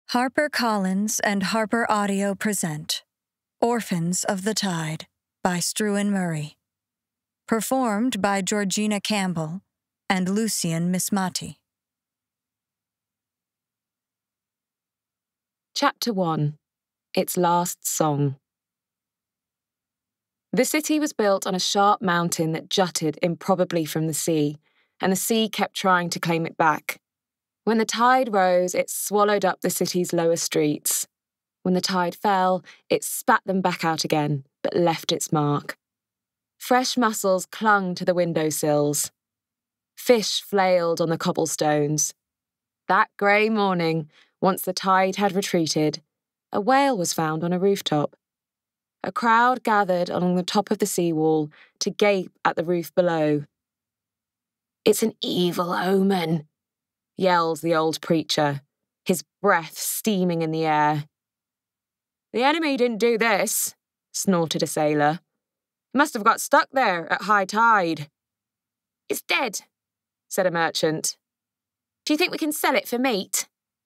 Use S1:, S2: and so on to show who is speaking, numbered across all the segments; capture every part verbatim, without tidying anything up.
S1: HarperCollins and Harper Audio present Orphans of the Tide by Struan Murray. Performed by Georgina Campbell and Lucian Msamati.
S2: Chapter one. Its Last Song. The city was built on a sharp mountain that jutted improbably from the sea, and the sea kept trying to claim it back. When the tide rose, it swallowed up the city's lower streets. When the tide fell, it spat them back out again, but left its mark. Fresh mussels clung to the windowsills. Fish flailed on the cobblestones. That grey morning, once the tide had retreated, a whale was found on a rooftop. A crowd gathered along the top of the seawall to gape at the roof below. "It's an evil omen," yells the old preacher, his breath steaming in the air. "The enemy didn't do this," snorted a sailor. "It must have got stuck there at high tide." "It's dead," said a merchant. "Do you think we can sell it for meat?"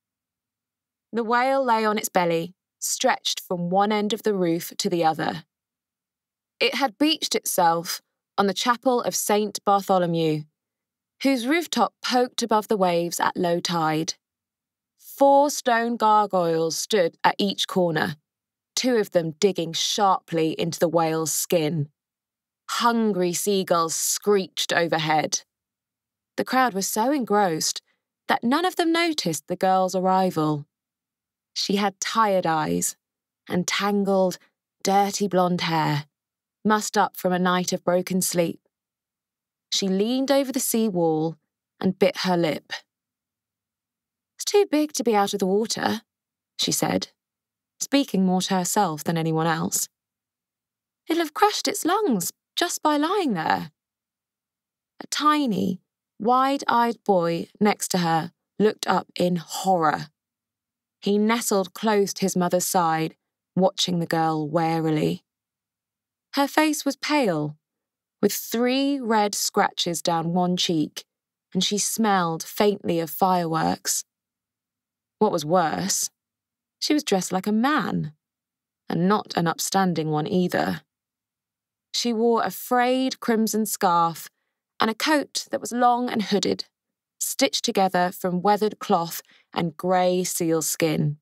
S2: The whale lay on its belly, stretched from one end of the roof to the other. It had beached itself on the chapel of Saint Bartholomew, whose rooftop poked above the waves at low tide. Four stone gargoyles stood at each corner, two of them digging sharply into the whale's skin. Hungry seagulls screeched overhead. The crowd was so engrossed that none of them noticed the girl's arrival. She had tired eyes and tangled, dirty blonde hair, mussed up from a night of broken sleep. She leaned over the sea wall and bit her lip. "It's too big to be out of the water," she said, speaking more to herself than anyone else. "It'll have crushed its lungs just by lying there." A tiny, wide-eyed boy next to her looked up in horror. He nestled close to his mother's side, watching the girl warily. Her face was pale, with three red scratches down one cheek, and she smelled faintly of fireworks. What was worse, she was dressed like a man, and not an upstanding one either. She wore a frayed crimson scarf and a coat that was long and hooded, stitched together from weathered cloth and grey seal skin.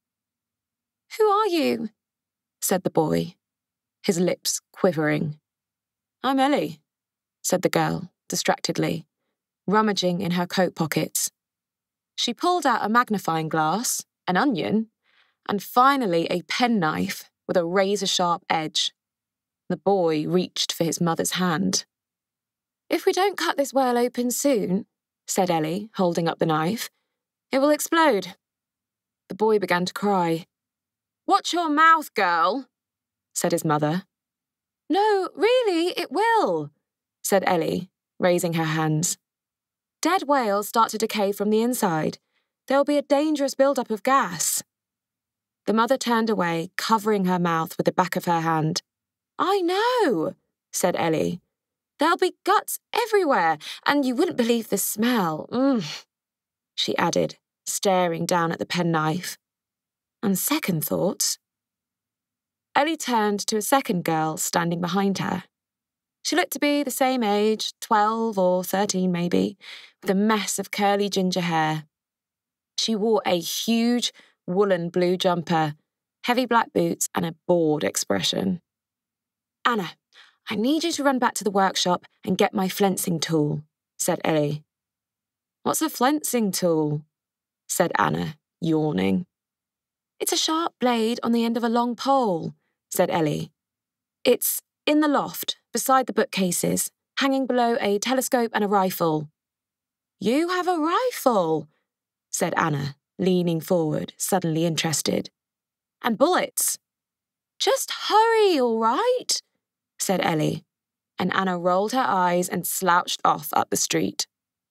S2: "Who are you?" said the boy, his lips quivering. "I'm Ellie," said the girl, distractedly, rummaging in her coat pockets. She pulled out a magnifying glass, an onion, and finally a penknife with a razor-sharp edge. The boy reached for his mother's hand. "If we don't cut this whale open soon," said Ellie, holding up the knife, "it will explode." The boy began to cry. "Watch your mouth, girl," said his mother. "No, really, it will," said Ellie, raising her hands. "Dead whales start to decay from the inside. There will be a dangerous build-up of gas." The mother turned away, covering her mouth with the back of her hand. "I know," said Ellie. "There'll be guts everywhere, and you wouldn't believe the smell. Mm," she added, staring down at the penknife. "On second thoughts..." Ellie turned to a second girl standing behind her. She looked to be the same age, twelve or thirteen maybe, with a mess of curly ginger hair. She wore a huge woolen blue jumper, heavy black boots, and a bored expression. "Anna, I need you to run back to the workshop and get my flensing tool," said Ellie. "What's a flensing tool?" said Anna, yawning. "It's a sharp blade on the end of a long pole," said Ellie. "It's in the loft, beside the bookcases, hanging below a telescope and a rifle." "You have a rifle," said Anna, leaning forward, suddenly interested. "And bullets." "Just hurry, all right?" said Ellie, and Anna rolled her eyes and slouched off up the street.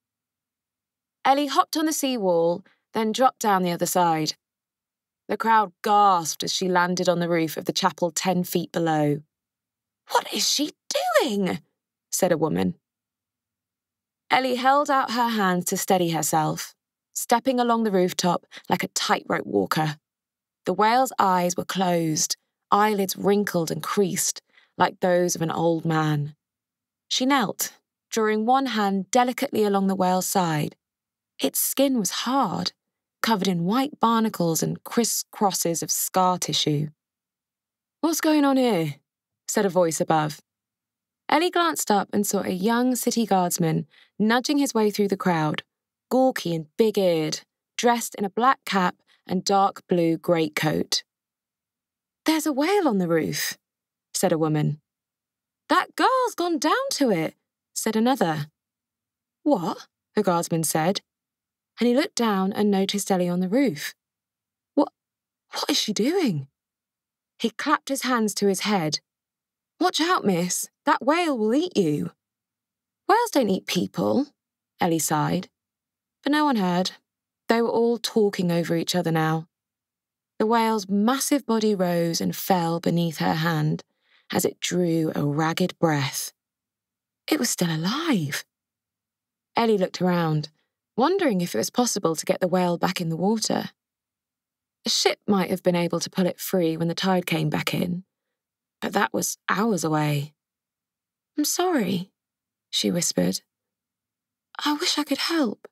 S2: Ellie hopped on the seawall, then dropped down the other side. The crowd gasped as she landed on the roof of the chapel ten feet below. "What is she doing?" said a woman. Ellie held out her hands to steady herself, stepping along the rooftop like a tightrope walker. The whale's eyes were closed, eyelids wrinkled and creased, like those of an old man. She knelt, drawing one hand delicately along the whale's side. Its skin was hard, covered in white barnacles and crisscrosses of scar tissue. "What's going on here?" said a voice above. Ellie glanced up and saw a young city guardsman nudging his way through the crowd, gawky and big-eared, dressed in a black cap and dark blue greatcoat. "There's a whale on the roof," said a woman. "That girl's gone down to it," said another. "What?" the guardsman said, and he looked down and noticed Ellie on the roof. What, what is she doing? He clapped his hands to his head. "Watch out, miss. That whale will eat you." "Whales don't eat people," Ellie sighed. But no one heard. They were all talking over each other now. The whale's massive body rose and fell beneath her hand as it drew a ragged breath. It was still alive. Ellie looked around, wondering if it was possible to get the whale back in the water. A ship might have been able to pull it free when the tide came back in, but that was hours away. "I'm sorry," she whispered. "I wish I could help."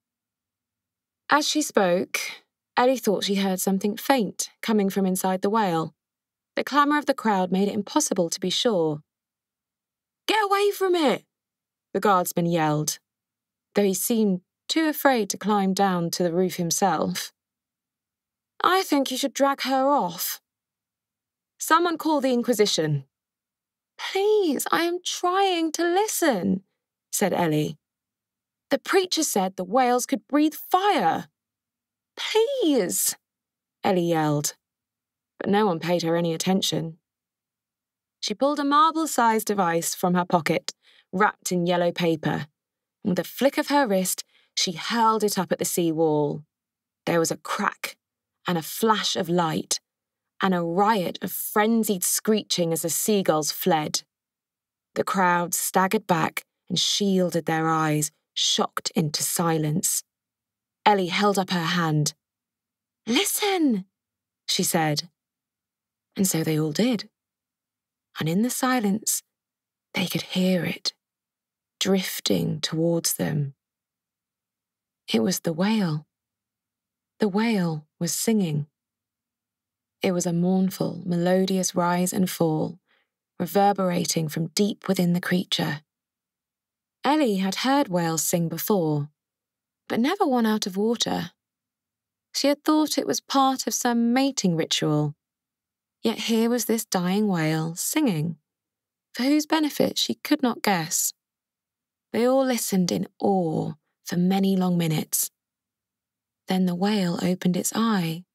S2: As she spoke, Ellie thought she heard something faint coming from inside the whale. The clamour of the crowd made it impossible to be sure. "Get away from it!" the guardsman yelled, though he seemed too afraid to climb down to the roof himself. "I think you should drag her off." "Someone call the Inquisition." "Please, I am trying to listen," said Ellie. "The preacher said the whales could breathe fire." "Please," Ellie yelled, but no one paid her any attention. She pulled a marble-sized device from her pocket, wrapped in yellow paper, and with a flick of her wrist, she hurled it up at the sea wall. There was a crack and a flash of light, and a riot of frenzied screeching as the seagulls fled. The crowd staggered back and shielded their eyes, shocked into silence. Ellie held up her hand. "Listen," she said. And so they all did. And in the silence, they could hear it, drifting towards them. It was the whale. The whale was singing. It was a mournful, melodious rise and fall, reverberating from deep within the creature. Ellie had heard whales sing before, but never one out of water. She had thought it was part of some mating ritual. Yet here was this dying whale singing, for whose benefit she could not guess. They all listened in awe for many long minutes. Then the whale opened its eye.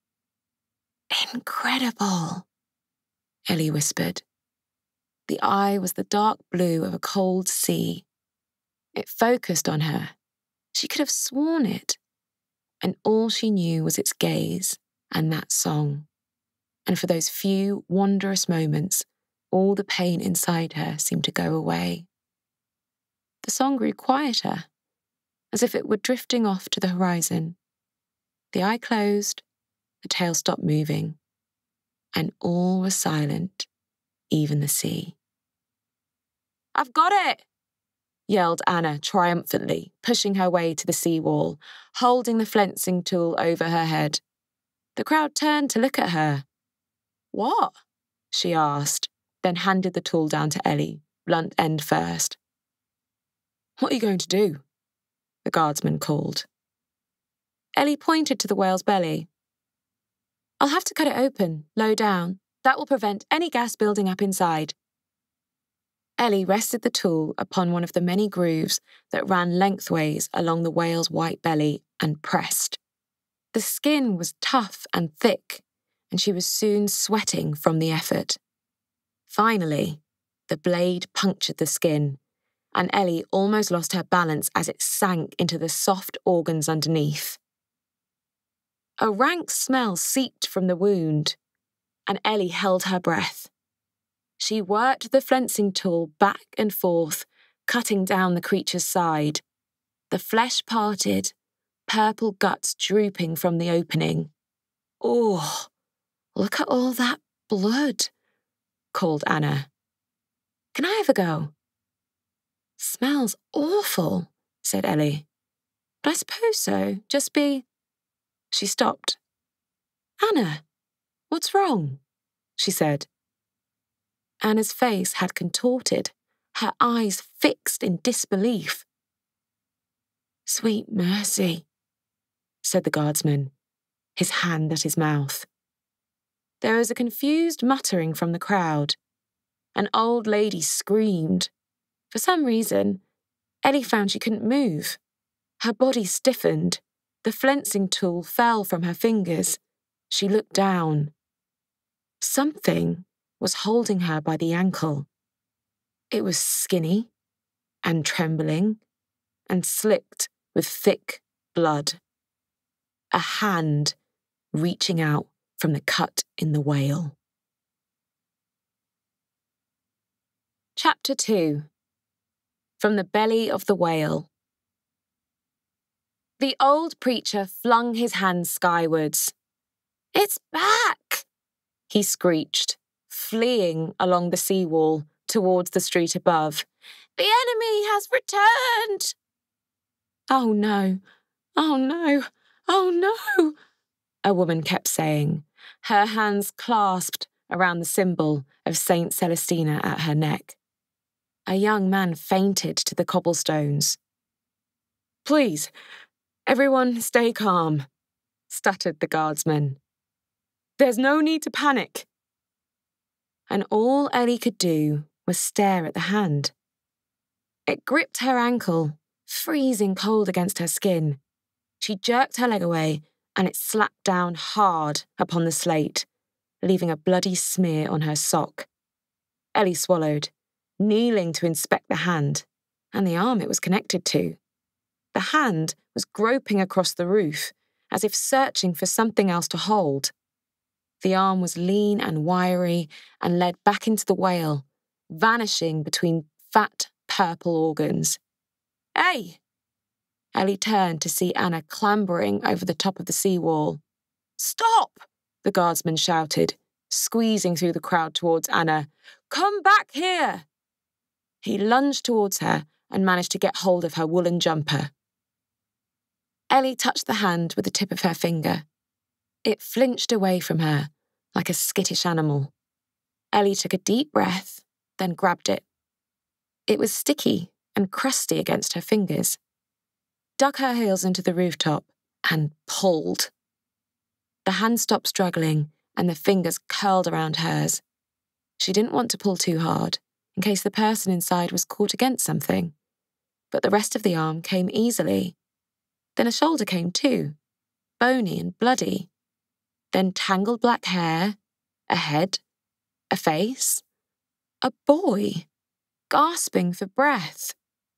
S2: "Incredible," Ellie whispered. The eye was the dark blue of a cold sea. It focused on her. She could have sworn it. And all she knew was its gaze and that song. And for those few wondrous moments, all the pain inside her seemed to go away. The song grew quieter, as if it were drifting off to the horizon. The eye closed, the tail stopped moving, and all was silent, even the sea. "I've got it!" yelled Anna triumphantly, pushing her way to the seawall, holding the flensing tool over her head. The crowd turned to look at her. "What?" she asked, then handed the tool down to Ellie, blunt end first. "What are you going to do?" the guardsman called. Ellie pointed to the whale's belly. "I'll have to cut it open, low down. That will prevent any gas building up inside." Ellie rested the tool upon one of the many grooves that ran lengthways along the whale's white belly and pressed. The skin was tough and thick, and she was soon sweating from the effort. Finally, the blade punctured the skin, and Ellie almost lost her balance as it sank into the soft organs underneath. A rank smell seeped from the wound, and Ellie held her breath. She worked the flensing tool back and forth, cutting down the creature's side. The flesh parted, purple guts drooping from the opening. "Oh, look at all that blood," called Anna. "Can I have a go?" "Smells awful," said Ellie. "But I suppose so, just be—" She stopped. "Anna, what's wrong?" she said. Anna's face had contorted, her eyes fixed in disbelief. "Sweet mercy," said the guardsman, his hand at his mouth. There was a confused muttering from the crowd. An old lady screamed. For some reason, Ellie found she couldn't move. Her body stiffened. The flensing tool fell from her fingers. She looked down. Something was holding her by the ankle. It was skinny and trembling and slicked with thick blood. A hand reaching out from the cut in the whale. Chapter two. From the Belly of the Whale. The old preacher flung his hands skywards. "It's back!" he screeched, fleeing along the seawall towards the street above. "The enemy has returned!" "Oh no, oh no, oh no," a woman kept saying, her hands clasped around the symbol of Saint Celestina at her neck. A young man fainted to the cobblestones. "Please, everyone stay calm," stuttered the guardsman. "There's no need to panic." And all Ellie could do was stare at the hand. It gripped her ankle, freezing cold against her skin. She jerked her leg away, and it slapped down hard upon the slate, leaving a bloody smear on her sock. Ellie swallowed, kneeling to inspect the hand, and the arm it was connected to. The hand was groping across the roof, as if searching for something else to hold. The arm was lean and wiry and led back into the whale, vanishing between fat purple organs. "Hey!" Ellie turned to see Anna clambering over the top of the seawall. "Stop!" the guardsman shouted, squeezing through the crowd towards Anna. "Come back here!" He lunged towards her and managed to get hold of her woolen jumper. Ellie touched the hand with the tip of her finger. It flinched away from her, like a skittish animal. Ellie took a deep breath, then grabbed it. It was sticky and crusty against her fingers. Dug her heels into the rooftop and pulled. The hand stopped struggling and the fingers curled around hers. She didn't want to pull too hard, in case the person inside was caught against something. But the rest of the arm came easily. Then a shoulder came too, bony and bloody. Then tangled black hair, a head, a face, a boy, gasping for breath.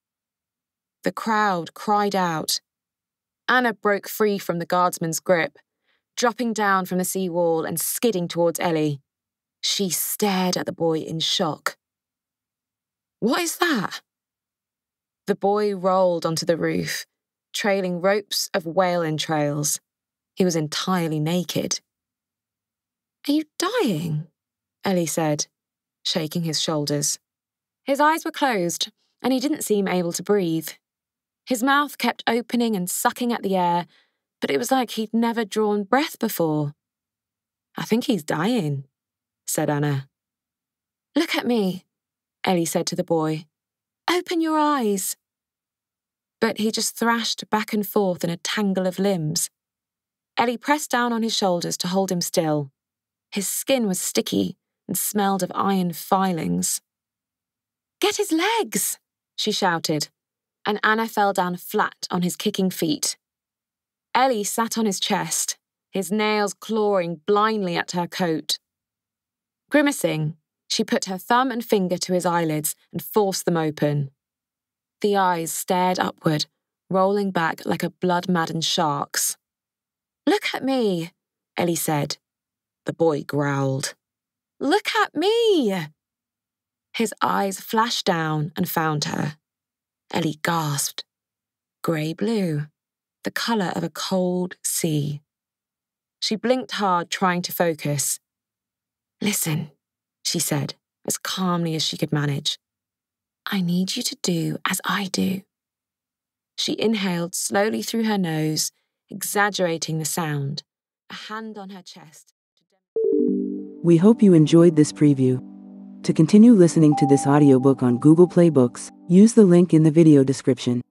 S2: The crowd cried out. Anna broke free from the guardsman's grip, dropping down from the sea wall and skidding towards Ellie. She stared at the boy in shock. "What is that?" The boy rolled onto the roof, trailing ropes of whale entrails. He was entirely naked. "Are you dying?" Ellie said, shaking his shoulders. His eyes were closed, and he didn't seem able to breathe. His mouth kept opening and sucking at the air, but it was like he'd never drawn breath before. "I think he's dying," said Anna. "Look at me," Ellie said to the boy. "Open your eyes." But he just thrashed back and forth in a tangle of limbs. Ellie pressed down on his shoulders to hold him still. His skin was sticky and smelled of iron filings. "Get his legs!" she shouted, and Anna fell down flat on his kicking feet. Ellie sat on his chest, his nails clawing blindly at her coat. Grimacing, she put her thumb and finger to his eyelids and forced them open. The eyes stared upward, rolling back like a blood-maddened shark's. "Look at me," Ellie said. The boy growled. "Look at me!" His eyes flashed down and found her. Ellie gasped. Grey-blue. the colour of a cold sea. She blinked hard, trying to focus. "Listen," she said, as calmly as she could manage. "I need you to do as I do." She inhaled slowly through her nose, exaggerating the sound, a hand on her chest.
S3: We hope you enjoyed this preview. To continue listening to this audiobook on Google Play Books, use the link in the video description.